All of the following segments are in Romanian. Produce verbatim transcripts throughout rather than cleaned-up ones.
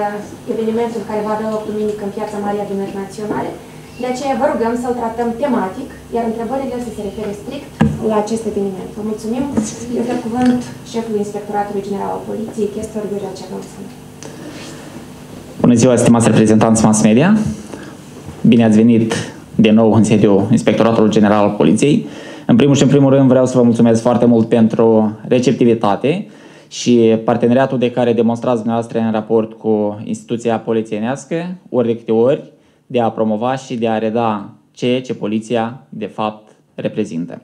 evenimentul care va avea loc duminică în Piața Mare a Adunării Naționale. De aceea vă rugăm să-l tratăm tematic, iar întrebările să se refere strict la acest eveniment. Vă mulțumim. Eu dau cuvânt șefului Inspectoratului General al Poliției, chestor Viorel Cernăuțan. Bună ziua, stimați reprezentanți mass media. Bine ați venit din nou în sediul Inspectoratului General al Poliției. În primul și în primul rând vreau să vă mulțumesc foarte mult pentru receptivitate și parteneriatul de care demonstrați dumneavoastră în raport cu instituția polițienească, ori de câte ori, de a promova și de a reda ceea ce poliția de fapt reprezintă.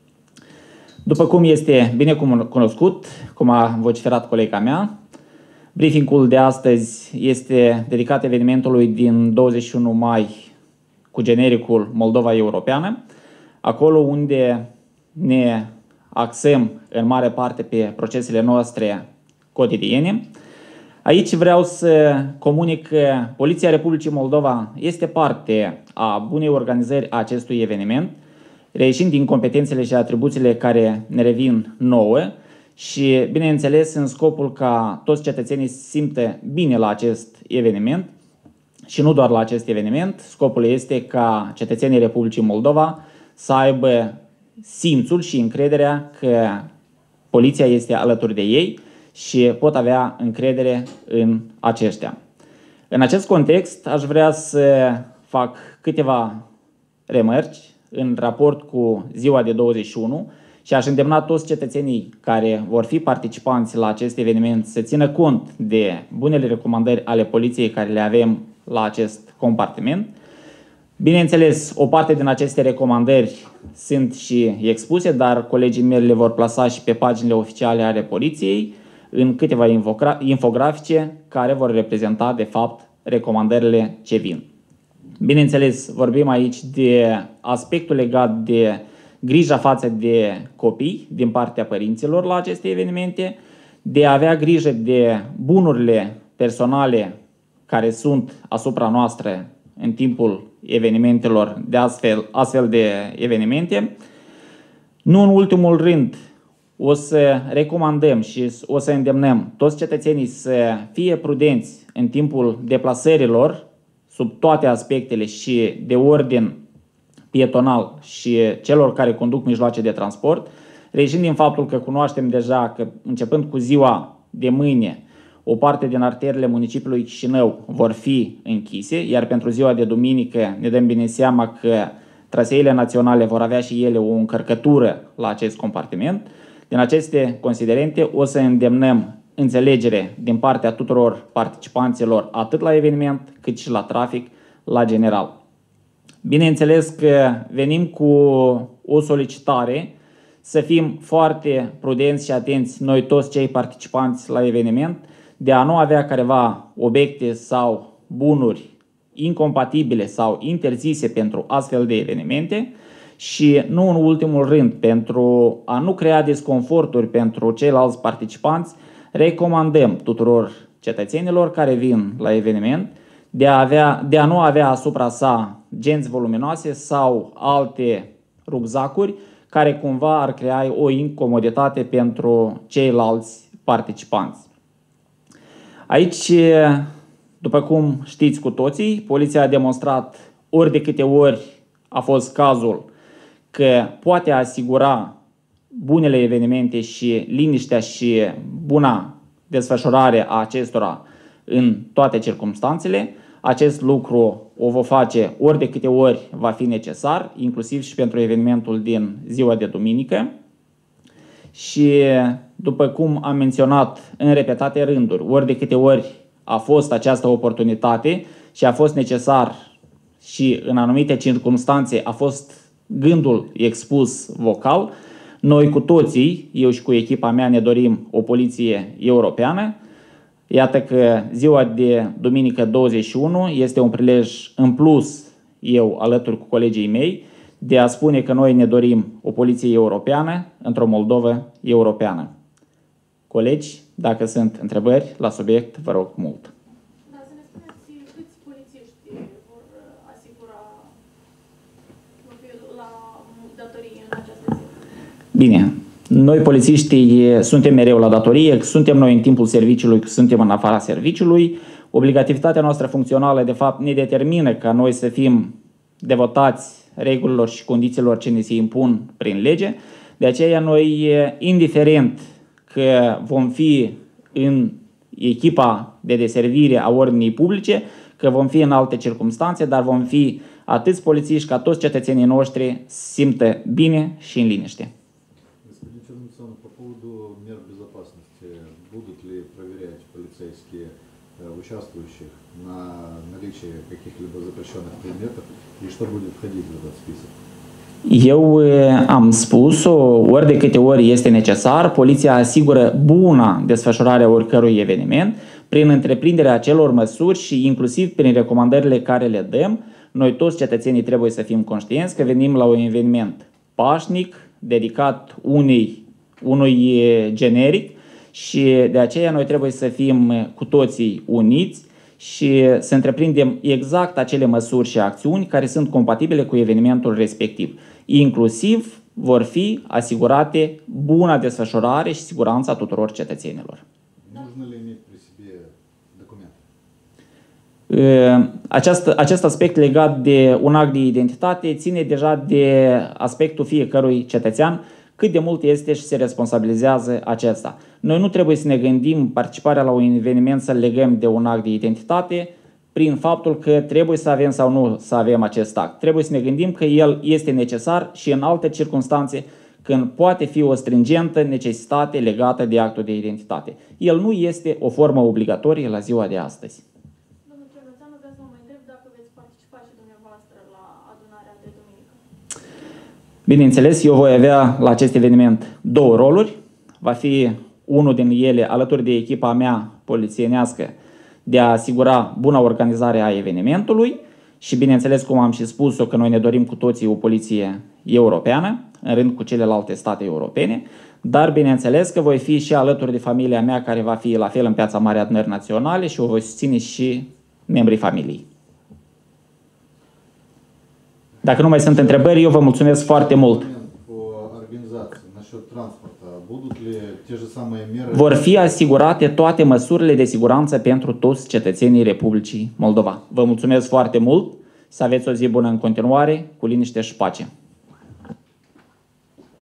După cum este bine cunoscut, cum a vociferat colega mea, briefingul de astăzi este dedicat evenimentului din douăzeci și unu mai cu genericul Moldova Europeană, acolo unde ne axăm în mare parte pe procesele noastre cotidiene. Aici vreau să comunic că Poliția Republicii Moldova este parte a bunei organizări a acestui eveniment, reieșind din competențele și atribuțiile care ne revin nouă și, bineînțeles, în scopul ca toți cetățenii să simtă bine la acest eveniment și nu doar la acest eveniment. Scopul este ca cetățenii Republicii Moldova să aibă simțul și încrederea că poliția este alături de ei și pot avea încredere în aceștia. În acest context, aș vrea să fac câteva remarci în raport cu ziua de douăzeci și unu și aș îndemna toți cetățenii care vor fi participanți la acest eveniment să țină cont de bunele recomandări ale poliției care le avem la acest compartiment. Bineînțeles, o parte din aceste recomandări sunt și expuse, dar colegii mei le vor plasa și pe paginile oficiale ale poliției în câteva infografice care vor reprezenta, de fapt, recomandările ce vin. Bineînțeles, vorbim aici de aspectul legat de grija față de copii din partea părinților la aceste evenimente, de a avea grijă de bunurile personale care sunt asupra noastră în timpul evenimentelor, de astfel, astfel de evenimente. Nu în ultimul rând, o să recomandăm și o să îndemnăm toți cetățenii să fie prudenți în timpul deplasărilor sub toate aspectele și de ordin pietonal și celor care conduc mijloace de transport, reieșind din faptul că cunoaștem deja că începând cu ziua de mâine, o parte din arterele municipiului Chișinău vor fi închise, iar pentru ziua de duminică ne dăm bine seama că traseele naționale vor avea și ele o încărcătură la acest compartiment. Din aceste considerente o să îndemnăm înțelegere din partea tuturor participanților atât la eveniment cât și la trafic la general. Bineînțeles că venim cu o solicitare să fim foarte prudenți și atenți noi toți cei participanți la eveniment de a nu avea careva obiecte sau bunuri incompatibile sau interzise pentru astfel de evenimente și nu în ultimul rând, pentru a nu crea disconforturi pentru ceilalți participanți, recomandăm tuturor cetățenilor care vin la eveniment de a, avea, de a nu avea asupra sa genți voluminoase sau alte ruczacuri care cumva ar crea o incomoditate pentru ceilalți participanți. Aici, după cum știți cu toții, poliția a demonstrat ori de câte ori a fost cazul că poate asigura bunele evenimente și liniștea și buna desfășurare a acestora în toate circumstanțele. Acest lucru o va face ori de câte ori va fi necesar, inclusiv și pentru evenimentul din ziua de duminică. Și după cum am menționat în repetate rânduri, ori de câte ori a fost această oportunitate și a fost necesar și în anumite circunstanțe a fost gândul expus vocal, noi cu toții, eu și cu echipa mea, ne dorim o poliție europeană. Iată că ziua de duminică douăzeci și unu este un prilej în plus, eu alături cu colegii mei, de a spune că noi ne dorim o poliție europeană într-o Moldovă europeană. Colegi, dacă sunt întrebări la subiect, vă rog mult. Da, să ne spuneți câți polițiști vor asigura la datorie în această zi? Bine. Noi, polițiștii, suntem mereu la datorie, suntem noi în timpul serviciului, suntem în afara serviciului. Obligativitatea noastră funcțională, de fapt, ne determină ca noi să fim devotați regulilor și condițiilor ce ne se impun prin lege. De aceea noi, indiferent că vom fi în echipa de deservire a ordinii publice, că vom fi în alte circunstanțe, dar vom fi atâți polițiști ca toți cetățenii noștri simtă bine și în liniște. Господин Чернецов, по поводу мер безопасности, будут ли проверять полицейские участвующих на наличие каких-либо запрещенных предметов и что будет входить в этот список? Eu am spus-o, ori de câte ori este necesar, poliția asigură buna desfășurare a oricărui eveniment prin întreprinderea acelor măsuri și inclusiv prin recomandările care le dăm. Noi toți cetățenii trebuie să fim conștienți că venim la un eveniment pașnic, dedicat unui, unui generic și de aceea noi trebuie să fim cu toții uniți și să întreprindem exact acele măsuri și acțiuni care sunt compatibile cu evenimentul respectiv. Inclusiv vor fi asigurate buna desfășurare și siguranța tuturor cetățenilor. Нужно ли иметь при себе документы? Acest, acest aspect legat de un act de identitate ține deja de aspectul fiecărui cetățean, cât de mult este și se responsabilizează acesta. Noi nu trebuie să ne gândim participarea la un eveniment să legăm de un act de identitate prin faptul că trebuie să avem sau nu să avem acest act. Trebuie să ne gândim că el este necesar și în alte circunstanțe când poate fi o stringentă necesitate legată de actul de identitate. El nu este o formă obligatorie la ziua de astăzi. Domnul Cernețanu, vreau să mă mai întreb dacă veți participa și dumneavoastră la adunarea de duminică. Bineînțeles, eu voi avea la acest eveniment două roluri. Va fi unul din ele alături de echipa mea polițienească de a asigura buna organizare a evenimentului și bineînțeles, cum am și spus-o, că noi ne dorim cu toții o poliție europeană, în rând cu celelalte state europene, dar bineînțeles că voi fi și alături de familia mea care va fi la fel în Piața Mare Adunări Naționale și o voi susține și membrii familiei. Dacă nu mai sunt întrebări, eu vă mulțumesc foarte mult. Vor fi asigurate toate măsurile de siguranță pentru toți cetățenii Republicii Moldova. Vă mulțumesc foarte mult, să aveți o zi bună în continuare, cu liniște și pace.